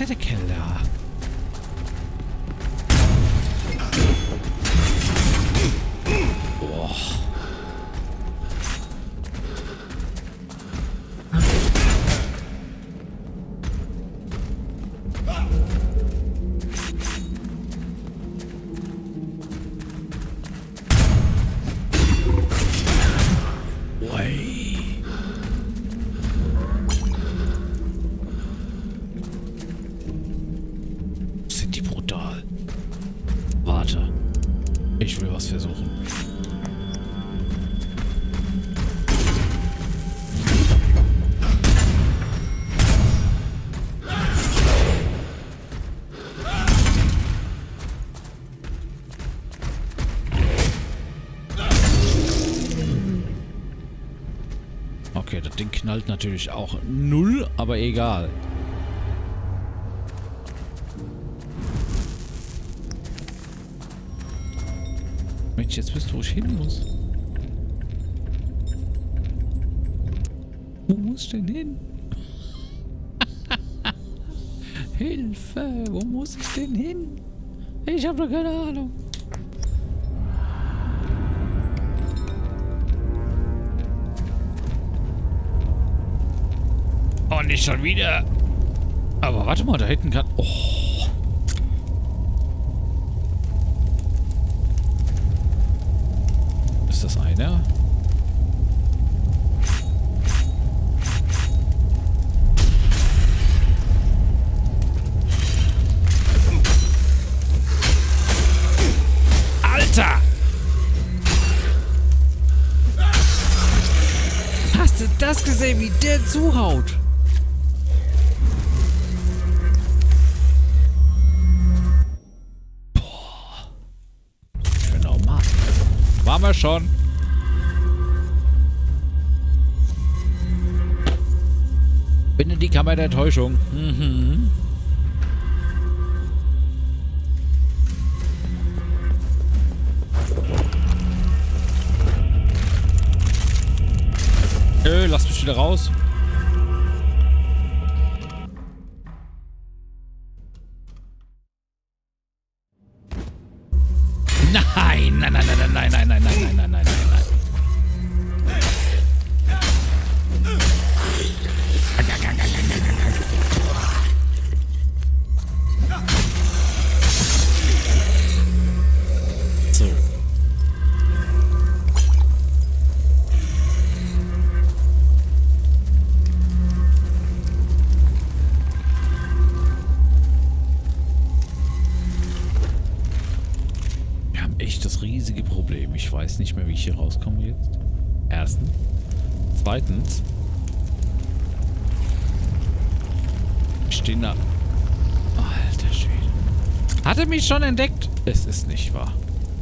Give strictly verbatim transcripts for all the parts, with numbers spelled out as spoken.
denn der Kerl da? Boah. Sind die brutal. Warte. Ich will was versuchen. Okay, das Ding knallt natürlich auch null, aber egal. Mensch, jetzt wisst du, wo ich hin muss. Wo muss ich denn hin? Hilfe! Wo muss ich denn hin? Ich habe doch keine Ahnung. Oh, nicht schon wieder. Aber warte mal, da hinten kann... Oh. Ist das einer? Alter! Hast du das gesehen, wie der zuhaut? Waren wir schon. Bin in die Kammer der Täuschung. Mhm. Äh, lass mich wieder raus. Nein, nein, nein, nein, nein, nein, nein, nein, nein, nein, nein, nein, nein. So. Echt das riesige Problem. Ich weiß nicht mehr, wie ich hier rauskomme jetzt. Erstens. Zweitens. Ich stehe da. Alter Schwede. Hat er mich schon entdeckt? Es ist nicht wahr.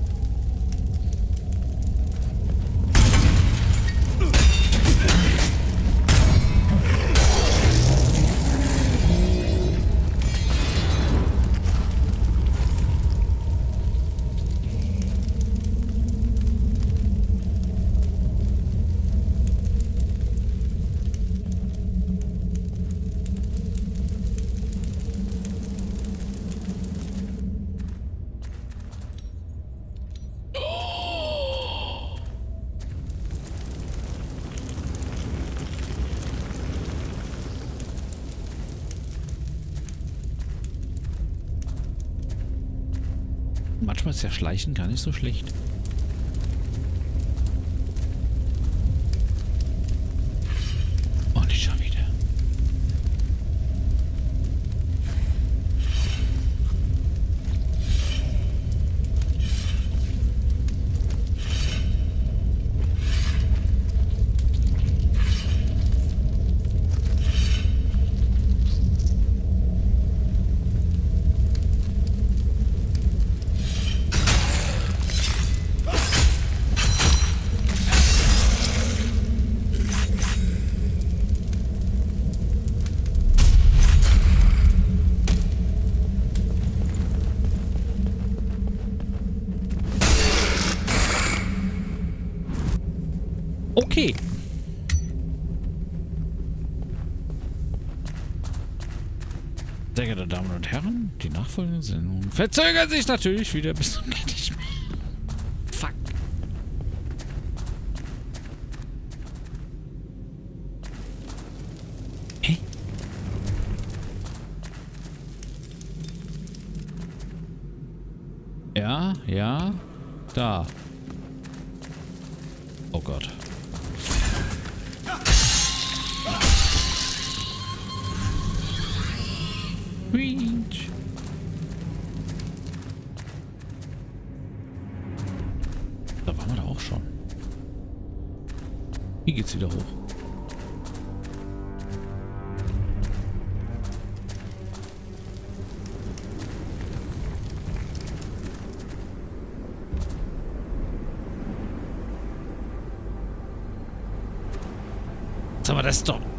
Manchmal ist ja Schleichen gar nicht so schlecht. Oh, nicht schon wieder. Okay. Sehr geehrte Damen und Herren, die nachfolgenden Sendungen verzögern sich natürlich wieder bis zum geht nicht mehr. Fuck. Hä? Ja, ja, da. Oh Gott. Reach. Da waren wir da auch schon. Hier geht's wieder hoch. Jetzt haben wir das doch.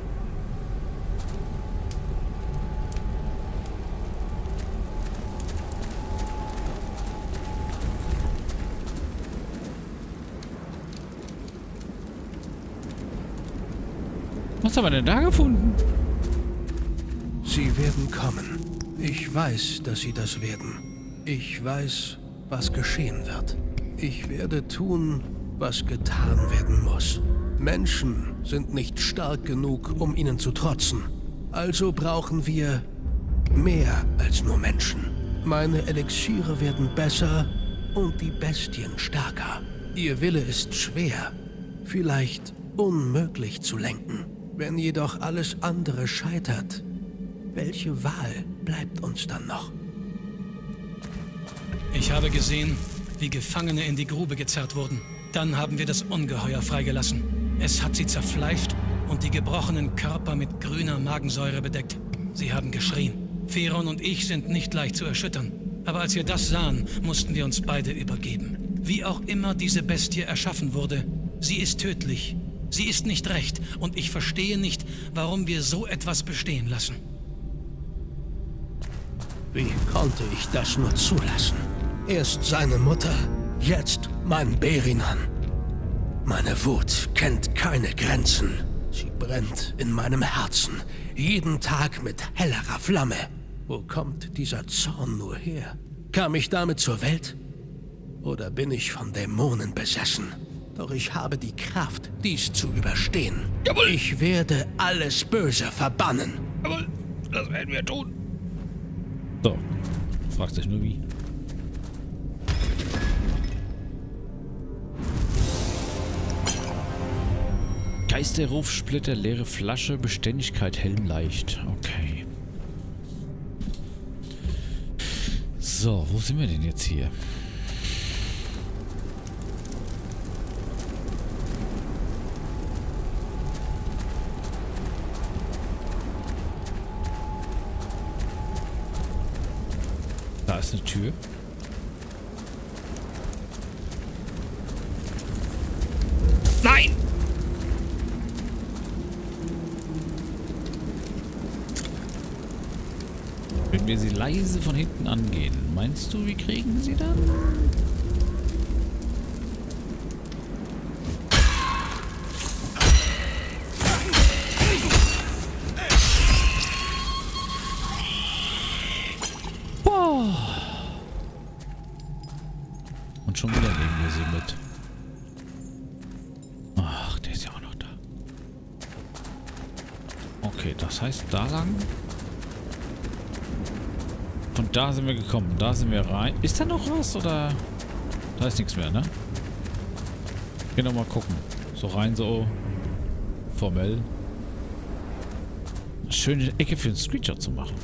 Was haben wir denn da gefunden? Sie werden kommen. Ich weiß, dass Sie das werden. Ich weiß, was geschehen wird. Ich werde tun, was getan werden muss. Menschen sind nicht stark genug, um ihnen zu trotzen. Also brauchen wir mehr als nur Menschen. Meine Elixiere werden besser und die Bestien stärker. Ihr Wille ist schwer, vielleicht unmöglich zu lenken. Wenn jedoch alles andere scheitert, welche Wahl bleibt uns dann noch? Ich habe gesehen, wie Gefangene in die Grube gezerrt wurden. Dann haben wir das Ungeheuer freigelassen. Es hat sie zerfleischt und die gebrochenen Körper mit grüner Magensäure bedeckt. Sie haben geschrien. Feron und ich sind nicht leicht zu erschüttern. Aber als wir das sahen, mussten wir uns beide übergeben. Wie auch immer diese Bestie erschaffen wurde, sie ist tödlich. Sie ist nicht recht und ich verstehe nicht, warum wir so etwas bestehen lassen. Wie konnte ich das nur zulassen? Erst seine Mutter, jetzt mein Berinan. Meine Wut kennt keine Grenzen. Sie brennt in meinem Herzen, jeden Tag mit hellerer Flamme. Wo kommt dieser Zorn nur her? Kam ich damit zur Welt? Oder bin ich von Dämonen besessen? Doch ich habe die Kraft, dies zu überstehen. Jawohl. Ich werde alles Böse verbannen. Jawohl, das werden wir tun. So, fragt sich nur wie. Geisterruf, Splitter, leere Flasche, Beständigkeit, Helm leicht. Okay. So, wo sind wir denn jetzt hier? Da ist eine Tür. Nein! Wenn wir sie leise von hinten angehen, meinst du, wir kriegen sie dann? Und schon wieder nehmen wir sie mit. Ach, der ist ja auch noch da. Okay, das heißt da lang. Von da sind wir gekommen. Da sind wir rein. Ist da noch was oder? Da ist nichts mehr, ne? Gehen wir mal gucken. So rein, so formell. Schöne Ecke für einen Screenshot zu machen.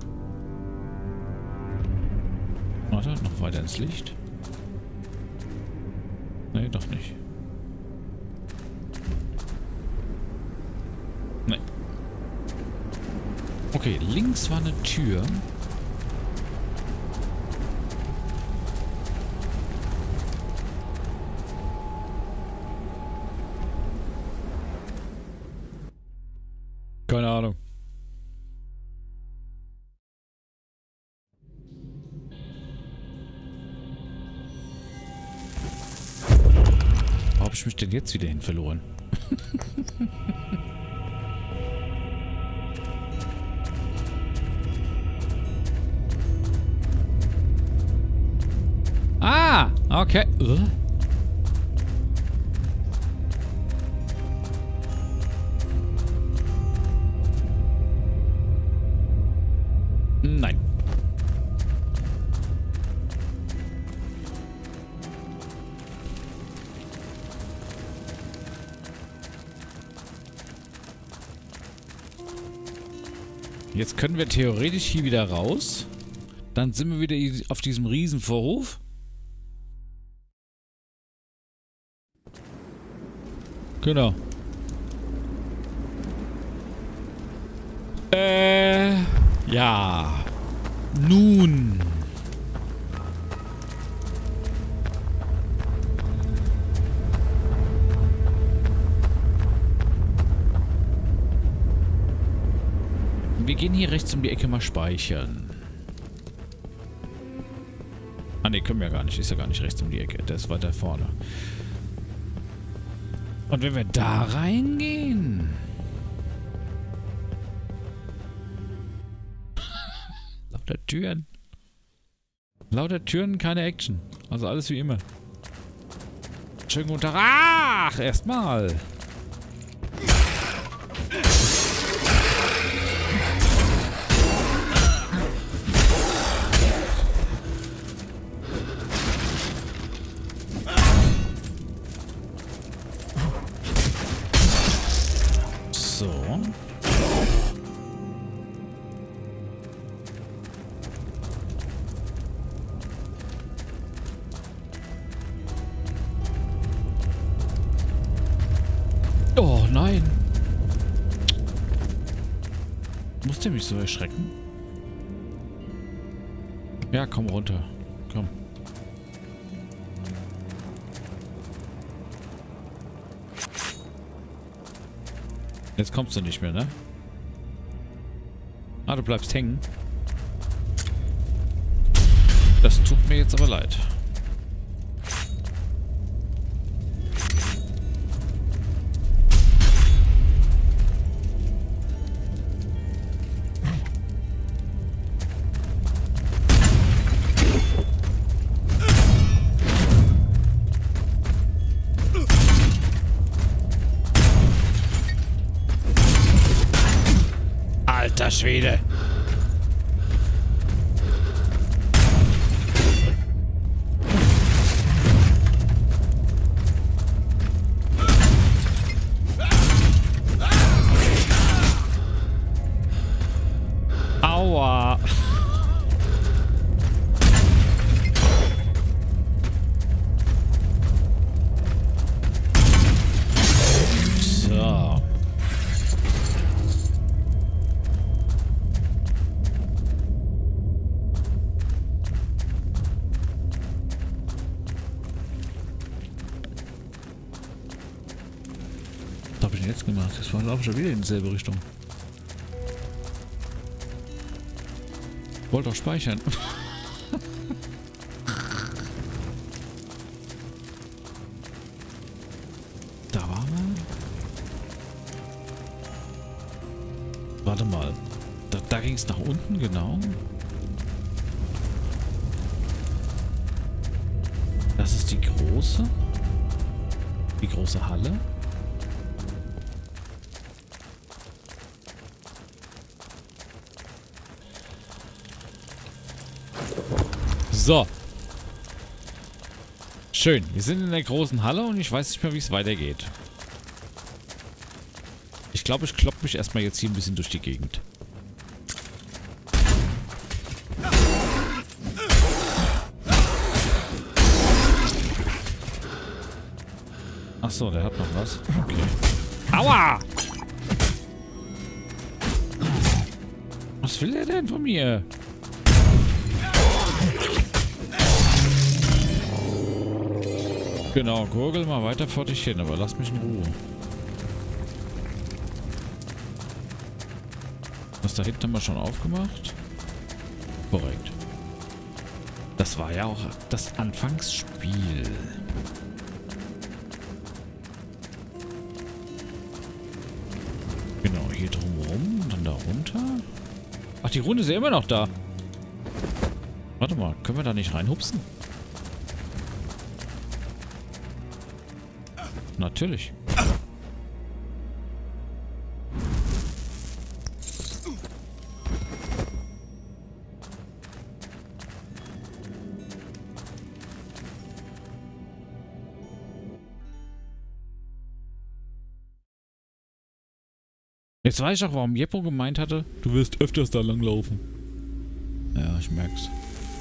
Warte, noch weiter ins Licht. Nee, doch nicht. Nee. Okay, links war eine Tür. Keine Ahnung. Wo habe ich mich denn jetzt wieder hin verloren? Okay. Uh. Nein. Jetzt können wir theoretisch hier wieder raus. Dann sind wir wieder auf diesem riesen Vorhof. Genau. Äh, ja. Nun. Wir gehen hier rechts um die Ecke mal speichern. Ah ne, können wir ja gar nicht. Ist ja gar nicht rechts um die Ecke. Der ist weiter vorne. Und wenn wir da reingehen... Lauter Türen. Lauter Türen, keine Action. Also alles wie immer. Schönen guten Tag. Ach, erstmal. So. Oh nein. Muss der mich so erschrecken? Ja, komm runter. Komm. Jetzt kommst du nicht mehr, ne? Ah, du bleibst hängen. Das tut mir jetzt aber leid. Alter Schwede. Aua. So. Was habe ich denn jetzt gemacht? Das war auch schon wieder in dieselbe Richtung. Wollte auch speichern. Da waren wir. Warte mal. Da, da ging es nach unten, genau. Das ist die große. Die große Halle. So. Schön. Wir sind in der großen Halle und ich weiß nicht mehr, wie es weitergeht. Ich glaube, ich klopp mich erstmal jetzt hier ein bisschen durch die Gegend. Achso, der hat noch was. Okay. Aua! Was will der denn von mir? Genau, gurgel mal weiter vor dich hin, aber lass mich in Ruhe. Was da hinten haben wir schon aufgemacht? Korrekt. Das war ja auch das Anfangsspiel. Genau, hier drumherum und dann da runter. Ach, die Runde ist ja immer noch da. Warte mal, können wir da nicht reinhupsen? natürlich. Jetzt weiß ich auch, warum Jeppo gemeint hatte, du wirst öfters da langlaufen. Ja, ich merk's.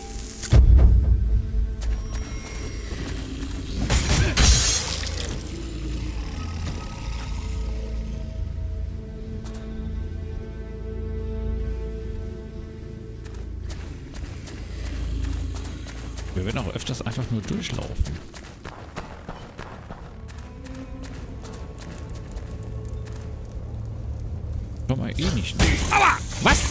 Wir werden auch öfters einfach nur durchlaufen. Komm mal eh nicht. Aua! Was?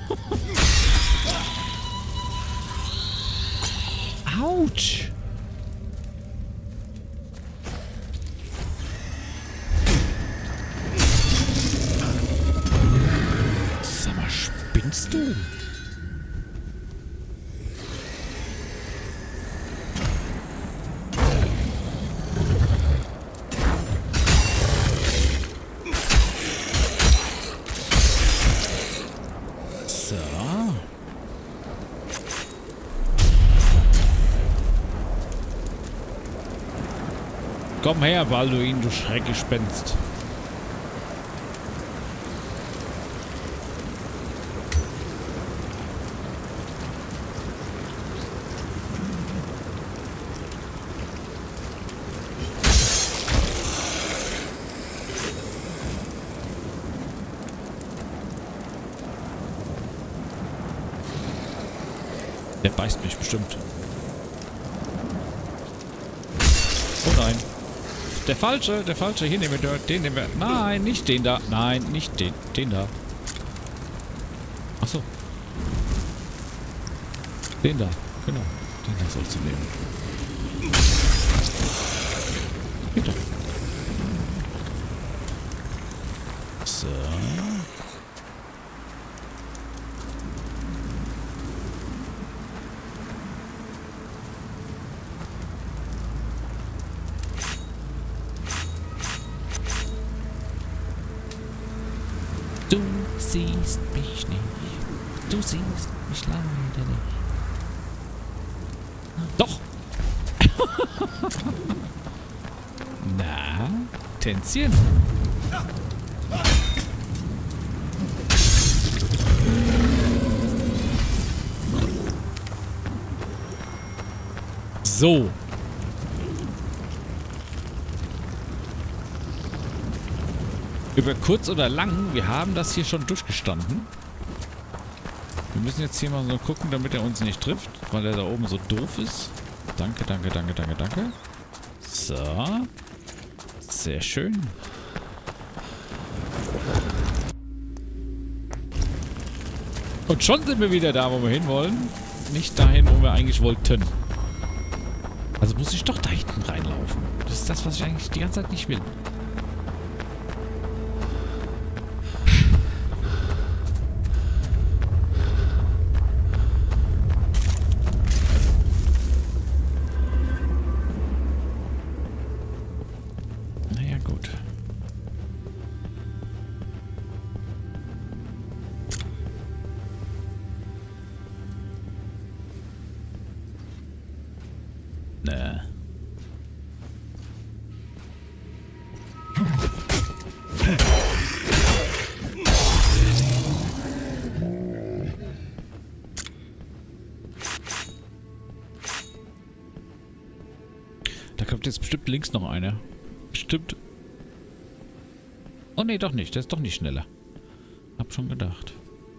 Autsch! Sag mal, spinnst du? Komm her, Balduin, du Schreckgespenst. Der beißt mich bestimmt. Oh nein. Der falsche, der falsche. Hier nehmen wir den, nehmen wir. Nein, nicht den da. Nein, nicht den. Den da. Ach so. Den da. Genau. Den da sollst du nehmen. Bitte. So. Du siehst mich nicht. Du siehst mich leider nicht. Doch! Na, Tänzchen? So. Über kurz oder lang, wir haben das hier schon durchgestanden. Wir müssen jetzt hier mal so gucken, damit er uns nicht trifft, weil er da oben so doof ist. Danke, danke, danke, danke, danke. So. Sehr schön. Und schon sind wir wieder da, wo wir hinwollen. Nicht dahin, wo wir eigentlich wollten. Also muss ich doch da hinten reinlaufen. Das ist das, was ich eigentlich die ganze Zeit nicht will. Nee. Da kommt jetzt bestimmt links noch einer. Bestimmt. Oh nee, doch nicht. Der ist doch nicht schneller. Hab schon gedacht.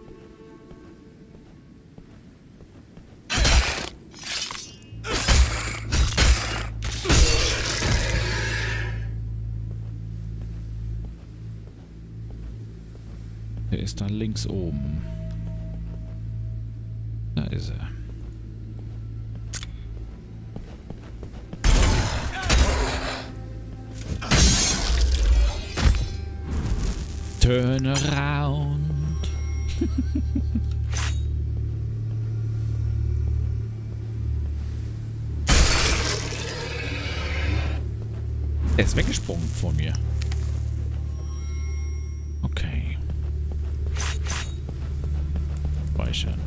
Der ist da links oben. Da ist er. Turn around. Er ist weggesprungen vor mir. Okay. Speichern.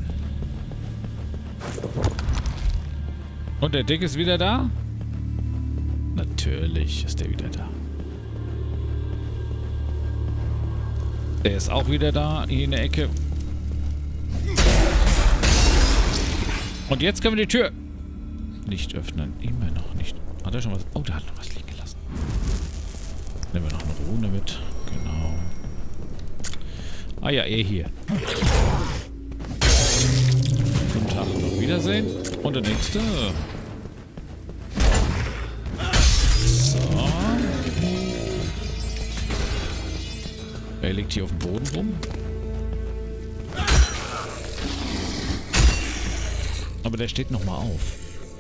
Und der Dick ist wieder da? Natürlich ist der wieder da. Der ist auch wieder da, hier in der Ecke. Und jetzt können wir die Tür nicht öffnen. Immer noch nicht. Hat er schon was? Oh, der hat noch was liegen gelassen. Nehmen wir noch eine Rune mit. Genau. Ah ja, eh hier. Guten Tag und auf Wiedersehen. Und der nächste. So. Er liegt hier auf dem Boden rum. Aber der steht nochmal auf.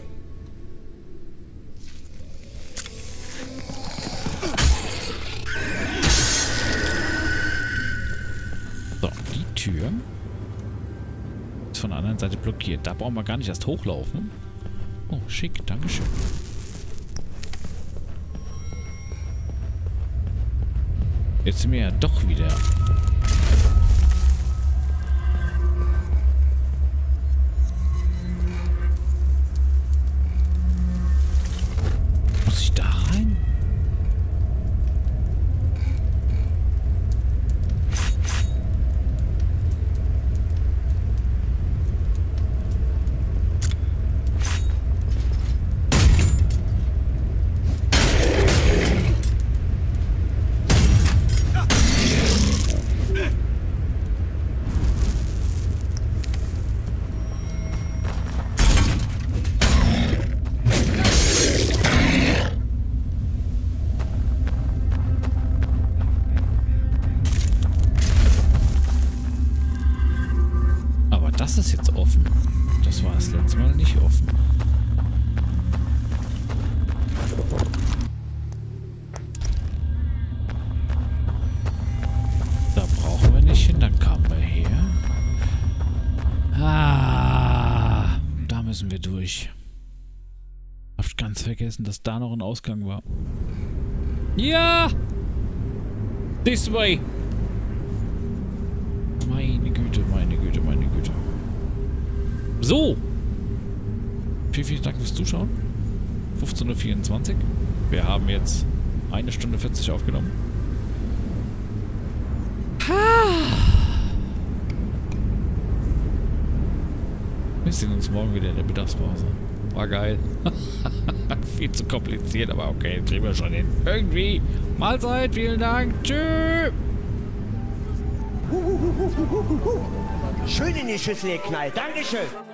So, die Tür ist von der anderen Seite blockiert. Da brauchen wir gar nicht erst hochlaufen. Oh, schick, dankeschön. Jetzt sind wir ja doch wieder. Muss ich da rein? Das ist jetzt offen. Das war das letzte Mal nicht offen. Da brauchen wir nicht hin, dann kamen wir her. Ah, da müssen wir durch. Hab ganz vergessen, dass da noch ein Ausgang war. Ja! This way! Meine Güte, meine Güte, meine Güte. So. Vielen, vielen Dank fürs Zuschauen. fünfzehn Uhr vierundzwanzig. Wir haben jetzt eine Stunde vierzig aufgenommen. Wir sehen uns morgen wieder in der Mittagspause. War geil. Viel zu kompliziert, aber okay, kriegen wir schon hin. Irgendwie. Mahlzeit, vielen Dank. Tschüss. Schön in die Schüssel geknallt. Dankeschön.